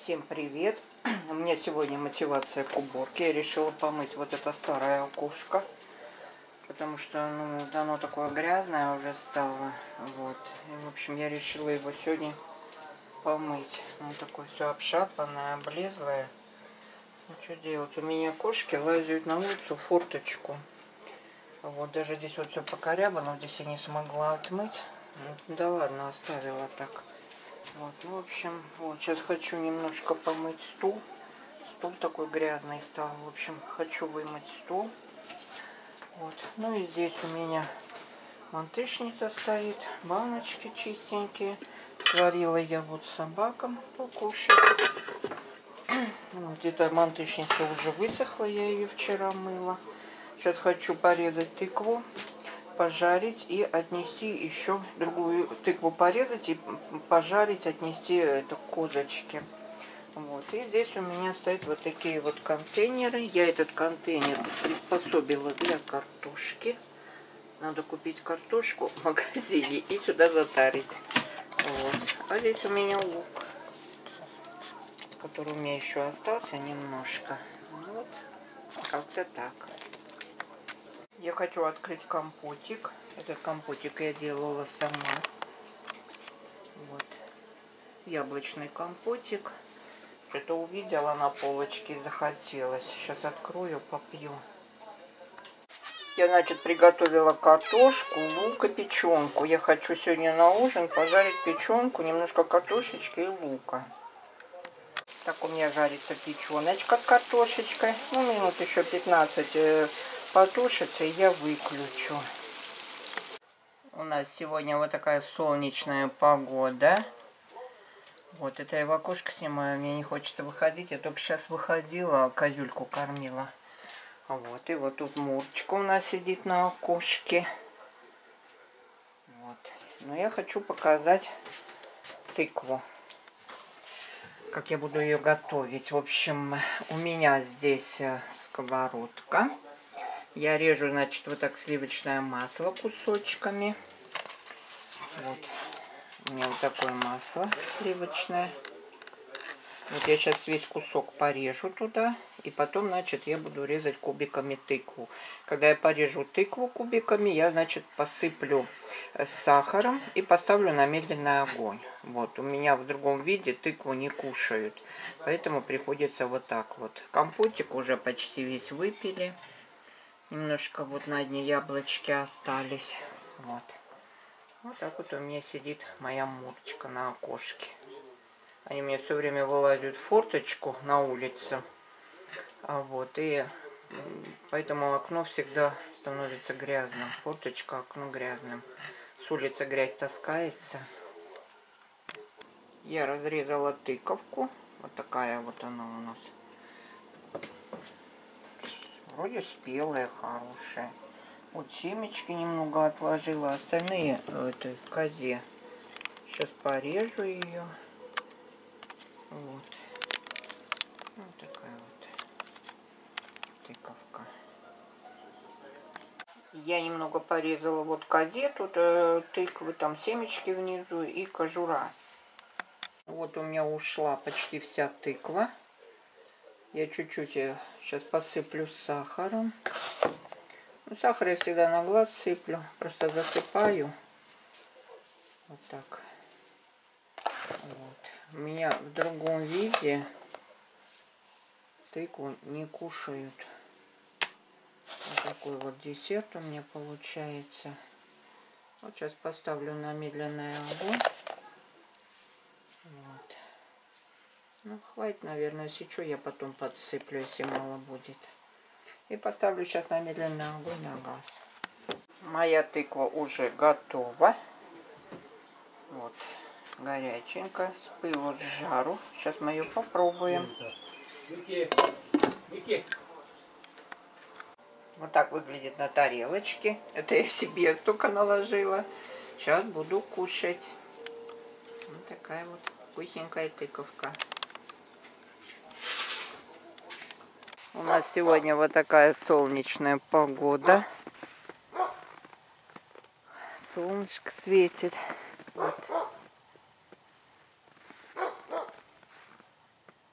Всем привет! У меня сегодня мотивация к уборке. Я решила помыть вот это старое окошко, потому что оно такое грязное уже стало. Вот. И, в общем, я решила его сегодня помыть. Оно такое все обшарпанное, облезлое. Ну, что делать? У меня кошки лазят на улицу в форточку. Вот, даже здесь вот все покорябано, здесь я не смогла отмыть. Ну, да ладно, оставила так. Вот, ну, в общем, вот сейчас хочу немножко помыть стул. Стул такой грязный стал. В общем, хочу вымыть стул. Вот. Ну и здесь у меня мантышница стоит. Баночки чистенькие. Сварила я вот собакам покушать. Вот эта мантышница уже высохла. Я ее вчера мыла. Сейчас хочу порезать тыкву, пожарить и отнести еще другую тыкву, порезать и пожарить, отнести это к козочке. Вот. И здесь у меня стоят вот такие вот контейнеры. Я этот контейнер приспособила для картошки. Надо купить картошку в магазине и сюда затарить. Вот. А здесь у меня лук, который у меня еще остался немножко. Вот. Как-то так. Я хочу открыть компотик. Этот компотик я делала сама. Вот. Яблочный компотик. Что-то увидела на полочке и захотелось. Сейчас открою, попью. Я, значит, приготовила картошку, лук и печенку. Я хочу сегодня на ужин пожарить печенку, немножко картошечки и лука. Так у меня жарится печеночка с картошечкой. Ну, минут еще 15 потушится, и я выключу. У нас сегодня вот такая солнечная погода. Вот это я в окошко снимаю, мне не хочется выходить. Я только сейчас выходила, козюльку кормила. Вот, и вот тут Мурочка у нас сидит на окошке. Вот. Но я хочу показать тыкву. Как я буду ее готовить. В общем, у меня здесь сковородка. Я режу, значит, вот так сливочное масло кусочками. Вот. У меня вот такое масло сливочное. Вот я сейчас весь кусок порежу туда. И потом, значит, я буду резать кубиками тыкву. Когда я порежу тыкву кубиками, я, значит, посыплю с сахаром и поставлю на медленный огонь. Вот. У меня в другом виде тыкву не кушают. Поэтому приходится вот так вот. Компотик уже почти весь выпили. Немножко вот на дне яблочки остались. Вот. Вот так вот у меня сидит моя Мурочка на окошке. Они мне все время вылазят в форточку на улице. Вот. И поэтому окно всегда становится грязным. Форточка, окно грязным. С улицы грязь таскается. Я разрезала тыковку. Вот такая вот она у нас. Вроде спелая, хорошая. Вот семечки немного отложила, остальные в этой козе. Сейчас порежу ее. Вот. Вот такая вот тыковка. Я немного порезала вот козе, тут тыквы, там семечки внизу и кожура. Вот у меня ушла почти вся тыква. Я чуть-чуть сейчас посыплю сахаром. Ну, сахар я всегда на глаз сыплю, просто засыпаю. Вот так. Вот. У меня в другом виде тыкву не кушают. Вот такой вот десерт у меня получается. Вот сейчас поставлю на медленный огонь. Вот. Ну, хватит, наверное, если что, я потом подсыплю, если мало будет. И поставлю сейчас на медленный огонь на газ. Моя тыква уже готова. Вот. Горяченькая, с пылу с жару. Сейчас мы ее попробуем. Вот так выглядит на тарелочке. Это я себе столько наложила. Сейчас буду кушать. Вот такая вот вкусненькая тыковка. У нас сегодня вот такая солнечная погода. Солнышко светит. Вот.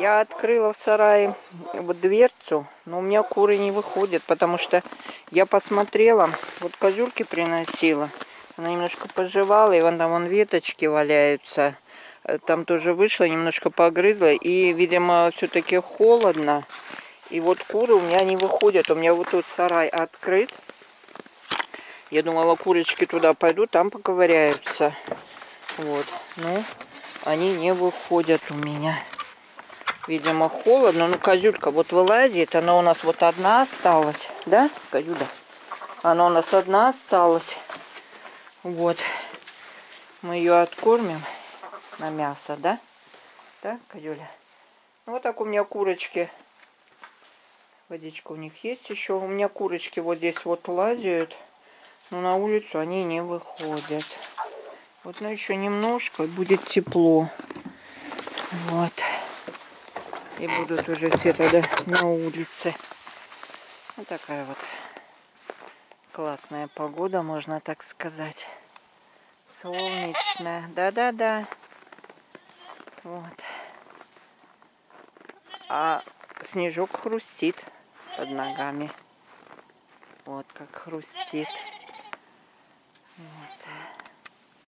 Я открыла в сарае вот дверцу, но у меня куры не выходят, потому что я посмотрела, вот козюльки приносила, она немножко пожевала, и вон там вон веточки валяются. Там тоже вышла, немножко погрызла, и, видимо, все-таки холодно. И вот куры у меня не выходят. У меня вот тут сарай открыт. Я думала, курочки туда пойдут, там поковыряются. Вот. Ну, они не выходят у меня. Видимо, холодно. Ну, козюлька вот вылазит. Она у нас вот одна осталась. Да, козюля? Она у нас одна осталась. Вот. Мы ее откормим на мясо, да? Да, козюля? Ну, вот так у меня курочки. Водичка у них есть еще. У меня курочки вот здесь вот лазят. Но на улицу они не выходят. Вот, ну, еще немножко, и будет тепло. Вот. И будут уже все тогда на улице. Вот такая вот классная погода, можно так сказать. Солнечная. Да-да-да. Вот. А снежок хрустит под ногами. Вот как хрустит. Вот.